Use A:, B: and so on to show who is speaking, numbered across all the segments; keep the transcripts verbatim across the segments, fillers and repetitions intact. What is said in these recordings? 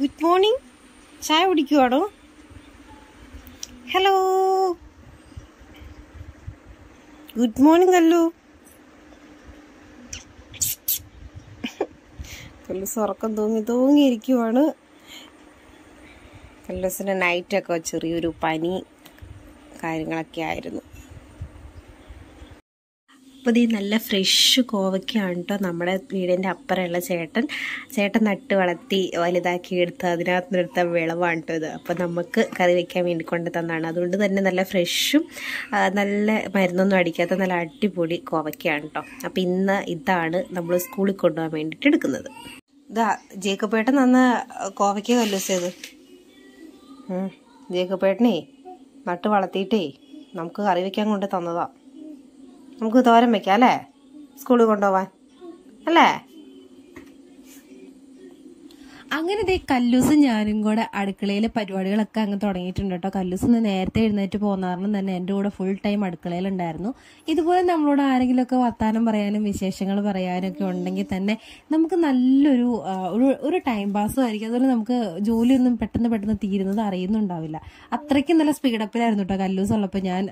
A: Good morning. ചായ കുടിക്കുവാണോ? Hello, good morning Kallu. Kallus ഉറക്കം തൂങ്ങി തൂങ്ങിയിരിക്കുവാണ്. കല്ലൂസിൻ്റെ നൈറ്റൊക്കെ ചെറിയൊരു പനി കാര്യങ്ങളൊക്കെ ആയിരുന്നു. അപ്പോൾ ഇത് നല്ല ഫ്രഷ് കോവയ്ക്കാണ് കേട്ടോ. നമ്മുടെ വീടിൻ്റെ അപ്പുറമുള്ള ചേട്ടൻ ചേട്ടൻ നട്ട് വളർത്തി വലുതാക്കി എടുത്ത് അതിനകത്ത് നിർത്ത വിളവാണ് കേട്ടോ ഇത്. അപ്പോൾ നമുക്ക് കറി വയ്ക്കാൻ വേണ്ടി കൊണ്ട് തന്നാണ്. അതുകൊണ്ട് തന്നെ നല്ല ഫ്രഷും നല്ല മരുന്നൊന്നും അടിക്കാത്ത നല്ല അടിപൊളി കോവയ്ക്കാണ് കേട്ടോ. അപ്പോൾ ഇന്ന് ഇതാണ് നമ്മൾ സ്കൂളിൽ കൊണ്ടുപോകാൻ വേണ്ടിയിട്ട് എടുക്കുന്നത്. ഇതാ ജേക്കബേട്ടൻ തന്ന കോവയ്ക്ക കല്ലൂസേത്. ജേക്കബേട്ടനേ നട്ട് വളർത്തിയിട്ടേ നമുക്ക് കറി വയ്ക്കാൻ കൊണ്ട് തന്നതാ. നമുക്ക് തോരൻ വെക്കാം അല്ലേ, സ്കൂളിൽ കൊണ്ടുപോവാൻ അല്ലേ?
B: അങ്ങനെ ദേ കല്ലൂസും ഞാനും കൂടെ അടുക്കളയിലെ പരിപാടികളൊക്കെ അങ്ങ് തുടങ്ങിയിട്ടുണ്ട് കേട്ടോ. കല്ലൂസ് ഇന്ന് നേരത്തെ എഴുന്നേറ്റ് പോകുന്നതാണ് തന്നെ എൻ്റെ കൂടെ ഫുൾ ടൈം അടുക്കളയിലുണ്ടായിരുന്നു. ഇതുപോലെ നമ്മളോട് ആരെങ്കിലുമൊക്കെ വർത്താനം പറയാനും വിശേഷങ്ങൾ പറയാനും ഒക്കെ ഉണ്ടെങ്കിൽ തന്നെ നമുക്ക് നല്ലൊരു ഒരു ടൈം പാസ്സും ആയിരിക്കും. അതുപോലെ നമുക്ക് ജോലിയൊന്നും പെട്ടെന്ന് പെട്ടെന്ന് തീരുന്നത് അറിയുന്നുണ്ടാവില്ല. അത്രയ്ക്കും നല്ല സ്പീഡപ്പിലായിരുന്നു കേട്ടോ കല്ലൂസ് ഉള്ളപ്പോൾ ഞാൻ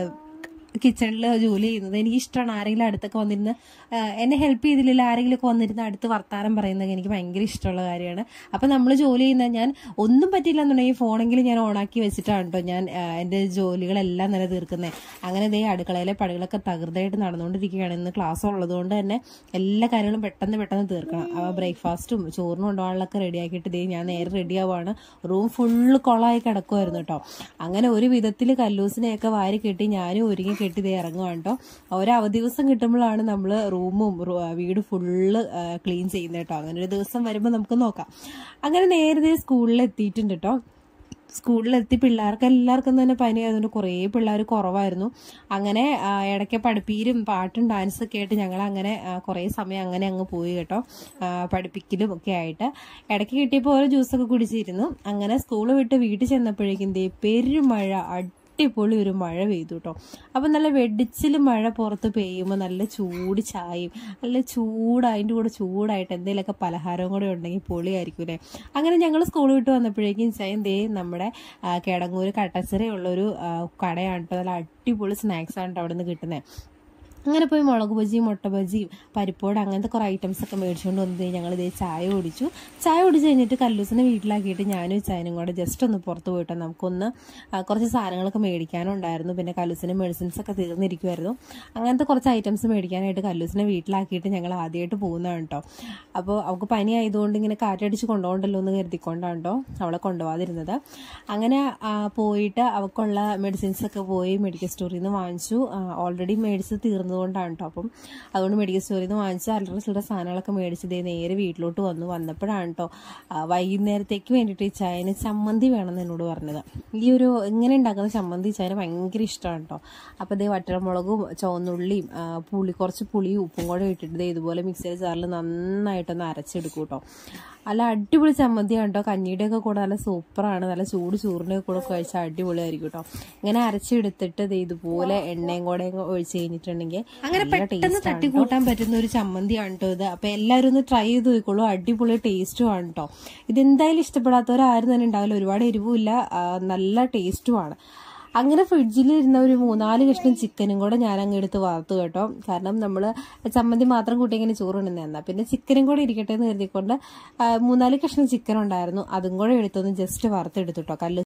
B: കിച്ചണിൽ ജോലി ചെയ്യുന്നത്. എനിക്ക് ഇഷ്ടമാണ് ആരെങ്കിലും അടുത്തൊക്കെ വന്നിരുന്ന് എന്നെ ഹെൽപ്പ് ചെയ്തില്ല ആരെങ്കിലും ഒക്കെ വന്നിരുന്ന് അടുത്ത് വർത്താനം പറയുന്നത് എനിക്ക് ഭയങ്കര ഇഷ്ടമുള്ള കാര്യമാണ്. അപ്പം നമ്മൾ ജോലി ചെയ്യുന്ന ഞാൻ ഒന്നും പറ്റില്ല എന്നുണ്ടെങ്കിൽ ഫോണെങ്കിലും ഞാൻ ഓണാക്കി വെച്ചിട്ടാണ് കേട്ടോ ഞാൻ എൻ്റെ ജോലികളെല്ലാം തന്നെ തീർക്കുന്നത്. അങ്ങനെ ഇതേ അടുക്കളയിലെ പണികളൊക്കെ തകൃതയായിട്ട് നടന്നുകൊണ്ടിരിക്കുകയാണ്. ഇന്ന് ക്ലാസ് ഉള്ളതുകൊണ്ട് തന്നെ എല്ലാ കാര്യങ്ങളും പെട്ടെന്ന് പെട്ടെന്ന് തീർക്കണം. അപ്പോൾ ബ്രേക്ക്ഫാസ്റ്റും ചോറിനും കൊണ്ടുപോകാനുള്ളതൊക്കെ റെഡിയാക്കിയിട്ട് ഇതേ ഞാൻ നേരെ റെഡി ആവുകയാണ്. റൂം ഫുള്ള് കൊളായി കിടക്കുമായിരുന്നു കേട്ടോ. അങ്ങനെ ഒരു വിധത്തിൽ കല്ലൂസിനെയൊക്കെ വാരി കെട്ടി ഞാനും ഒരുങ്ങി കെട്ടി ഇതേ ഇറങ്ങുവാണ് കേട്ടോ. ഒരു അവധി ദിവസം കിട്ടുമ്പോഴാണ് നമ്മൾ റൂമും വീട് ഫുള്ള് ക്ലീൻ ചെയ്യുന്നത് കേട്ടോ. അങ്ങനെ ഒരു ദിവസം വരുമ്പോൾ നമുക്ക് നോക്കാം. അങ്ങനെ നേരത്തെ സ്കൂളിൽ എത്തിയിട്ടുണ്ട് കേട്ടോ. സ്കൂളിലെത്തി പിള്ളേർക്ക് എല്ലാവർക്കും തന്നെ പനി ആയതുകൊണ്ട് കുറേ പിള്ളേർ കുറവായിരുന്നു. അങ്ങനെ ഇടയ്ക്ക് പഠിപ്പീരും പാട്ടും ഡാൻസൊക്കെ ആയിട്ട് ഞങ്ങൾ അങ്ങനെ കുറേ സമയം അങ്ങനെ അങ്ങ് പോയി കേട്ടോ. പഠിപ്പിക്കലും ഒക്കെ ആയിട്ട് ഇടയ്ക്ക് കിട്ടിയപ്പോൾ ഓരോ ജ്യൂസൊക്കെ കുടിച്ചിരുന്നു. അങ്ങനെ സ്കൂൾ വിട്ട് വീട്ടിൽ ചെന്നപ്പോഴേക്കും ദേ പെരുമഴ അടിപൊളി ഒരു മഴ പെയ്തു കേട്ടോ. അപ്പം നല്ല വെടിച്ചിൽ മഴ പുറത്ത് പെയ്യുമ്പോൾ നല്ല ചൂട് ചായയും നല്ല ചൂട് അതിൻ്റെ കൂടെ ചൂടായിട്ട് എന്തെങ്കിലുമൊക്കെ പലഹാരവും കൂടെ ഉണ്ടെങ്കിൽ പൊളിയായിരിക്കും അല്ലേ. അങ്ങനെ ഞങ്ങൾ സ്കൂൾ വിട്ട് വന്നപ്പോഴേക്കും ചായം ദേ നമ്മുടെ കിടങ്ങൂർ കട്ടച്ചിറയുള്ളൊരു കടയാണ് കേട്ടോ. നല്ല അടിപൊളി സ്നാക്സാണ് കേട്ടോ അവിടെ നിന്ന് കിട്ടുന്നത്. അങ്ങനെ പോയി മുളക് ബജിയും മുട്ട ബജിയും പരിപ്പോട് അങ്ങനത്തെ കുറേ ഐറ്റംസ് ഒക്കെ മേടിച്ചുകൊണ്ട് വന്നത് ഞങ്ങൾ ഇതേ ചായ കുടിച്ചു. ചായ കുടിച്ച് കഴിഞ്ഞിട്ട് കല്ലൂസിനെ വീട്ടിലാക്കിയിട്ട് ഞാനും ചായനും കൂടെ ജസ്റ്റ് ഒന്ന് പുറത്ത് പോയിട്ട് നമുക്കൊന്ന് കുറച്ച് സാധനങ്ങളൊക്കെ മേടിക്കാനും ഉണ്ടായിരുന്നു. പിന്നെ കല്ലൂസിന് മെഡിസിൻസ് ഒക്കെ തീർന്നിരിക്കുമായിരുന്നു. അങ്ങനത്തെ കുറച്ച് ഐറ്റംസ് മേടിക്കാനായിട്ട് കല്ലൂസിനെ വീട്ടിലാക്കിയിട്ട് ഞങ്ങൾ ആദ്യമായിട്ട് പോകുന്നതാണ് കേട്ടോ. അപ്പോൾ അവൾക്ക് പനി ആയതുകൊണ്ട് ഇങ്ങനെ കാറ്റടിച്ച് കൊണ്ടുപോകണ്ടല്ലോ എന്ന് കരുതിക്കൊണ്ടാണ് കേട്ടോ അവളെ കൊണ്ടുപോകാതിരുന്നത്. അങ്ങനെ പോയിട്ട് അവൾക്കുള്ള മെഡിസിൻസ് ഒക്കെ പോയി മെഡിക്കൽ സ്റ്റോറിൽ നിന്ന് വാങ്ങിച്ചു. ഓൾറെഡി മേടിച്ച് തീർന്നു കൊണ്ടാണ് കേട്ടോ. അപ്പം അതുകൊണ്ട് മെഡിക്കൽ സ്റ്റോറിൽ നിന്ന് വാങ്ങിച്ച അല്ലറ ചില്ലറ സാധനങ്ങളൊക്കെ മേടിച്ചതേ നേരെ വീട്ടിലോട്ട് വന്നു. വന്നപ്പോഴാണ് കേട്ടോ വൈകുന്നേരത്തേക്ക് വേണ്ടിയിട്ട് ഈ ചായന് ചമ്മന്തി വേണമെന്ന് എന്നോട് പറഞ്ഞത്. ഈ ഒരു ഇങ്ങനെ ഉണ്ടാക്കുന്ന ചമ്മന്തി ചായന് ഭയങ്കര ഇഷ്ടമാണ് കേട്ടോ. അപ്പോൾ ഇതേ വറ്റൽമുളകും ചുവന്നുള്ളിയും പുളി കുറച്ച് പുളിയും ഉപ്പും കൂടെ ഇട്ടിട്ട് ദേ ഇതുപോലെ മിക്സിയുടെ ജാറിൽ നന്നായിട്ടൊന്ന് അരച്ചെടുക്കും കേട്ടോ. നല്ല അടിപൊളി ചമ്മന്തിയാണ് കേട്ടോ. കഞ്ഞിയുടെയൊക്കെ കൂടെ നല്ല സൂപ്പറാണ്. നല്ല ചൂട് ചോറിൻ്റെ കൂടെ കഴിച്ചാൽ അടിപൊളിയായിരിക്കും കേട്ടോ. ഇങ്ങനെ അരച്ചെടുത്തിട്ട് ഇത് ഇതുപോലെ എണ്ണയും കൂടെ ഒഴിച്ച് കഴിഞ്ഞിട്ടുണ്ടെങ്കിൽ അങ്ങനെ പെട്ടെന്ന് തട്ടിക്കൂട്ടാൻ പറ്റുന്ന ഒരു ചമ്മന്തിയാണ് കേട്ടോ ഇത്. അപ്പോൾ എല്ലാവരും ഒന്ന് ട്രൈ ചെയ്ത് നോക്കിക്കോളൂ. അടിപൊളി ടേസ്റ്റും ആണ് കേട്ടോ. ഇതെന്തായാലും ഇഷ്ടപ്പെടാത്തവരാരും തന്നെ ഉണ്ടാവില്ല. ഒരുപാട് എരിവുമില്ല, നല്ല ടേസ്റ്റുമാണ്. അങ്ങനെ ഫ്രിഡ്ജിൽ ഇരുന്ന ഒരു മൂന്നാല് കഷ്ണം ചിക്കനും കൂടെ ഞാൻ അങ്ങ് എടുത്ത് വറുത്തു കേട്ടോ. കാരണം നമ്മൾ ചമ്മന്തി മാത്രം കൂട്ടി ഇങ്ങനെ ചോറുണ്ടെന്ന് തന്നാൽ പിന്നെ ചിക്കനും കൂടെ ഇരിക്കട്ടെ എന്ന് കരുതിക്കൊണ്ട് മൂന്നാല് കഷ്ണം ചിക്കൻ ഉണ്ടായിരുന്നു. അതും കൂടെ എടുത്തൊന്ന് ജസ്റ്റ് വറുത്തെടുത്തു കേട്ടോ. കല്ലു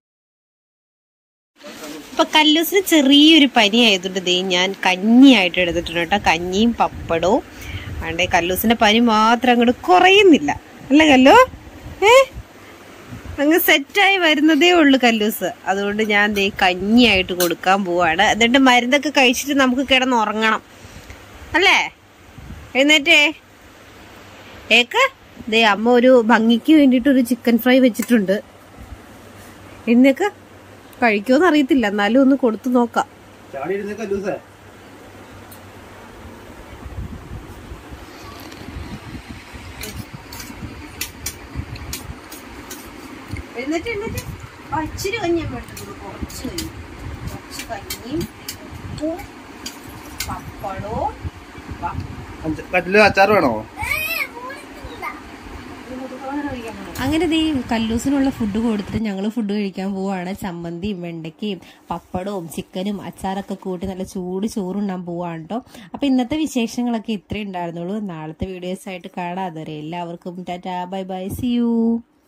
A: ഇപ്പൊ കല്ലൂസിന് ചെറിയൊരു പനി ആയതുകൊണ്ട് ദേ ഞാൻ കഞ്ഞിയായിട്ട് എടുത്തിട്ടുണ്ട് കേട്ടോ. കഞ്ഞിയും പപ്പടവും വേണ്ടേ. കല്ലൂസിന്റെ പനി മാത്രം അങ്ങോട്ട് കുറയുന്നില്ല അല്ലേ കല്ലു? ഏ അങ്ങ് സെറ്റായി വരുന്നതേ ഉള്ളു കല്ലൂസ്. അതുകൊണ്ട് ഞാൻ ദേ കഞ്ഞിയായിട്ട് കൊടുക്കാൻ പോവാണ്. എന്നിട്ട് മരുന്നൊക്കെ കഴിച്ചിട്ട് നമുക്ക് കിടന്നുറങ്ങണം അല്ലേ? എഴുന്നേറ്റേ ഏക്ക്. ദേ അമ്മ ഒരു ഭംഗിക്ക് വേണ്ടിയിട്ട് ഒരു ചിക്കൻ ഫ്രൈ വെച്ചിട്ടുണ്ട്. എഴുന്നേക്ക്. കഴിക്കുമെന്ന് അറിയത്തില്ല, എന്നാലും ഒന്ന് കൊടുത്തു നോക്കാം. എന്നിട്ട് എന്നിട്ട് ഇച്ചിരി കഞ്ഞി വേണ്ടത്, കുറച്ച് കഞ്ഞി, കുറച്ച് കഞ്ഞിയും ഉപ്പും പപ്പടവും.
C: അച്ചാർ വേണോ?
B: അങ്ങനെ ദേ കല്ലൂസിനുള്ള ഫുഡ് കൊടുത്തിട്ട് ഞങ്ങൾ ഫുഡ് കഴിക്കാൻ പോവാണ്. ചമ്മന്തിയും വെണ്ടയ്ക്കയും പപ്പടവും ചിക്കനും അച്ചാറൊക്കെ കൂട്ടി നല്ല ചൂട് ചോറുണ്ടാൻ പോവാണ് കേട്ടോ. അപ്പൊ ഇന്നത്തെ വിശേഷങ്ങളൊക്കെ ഇത്രേ ഉണ്ടായിരുന്നുള്ളൂ. നാളത്തെ വീഡിയോസ് ആയിട്ട് കാണാതെ എല്ലാവർക്കും tata bye bye see U.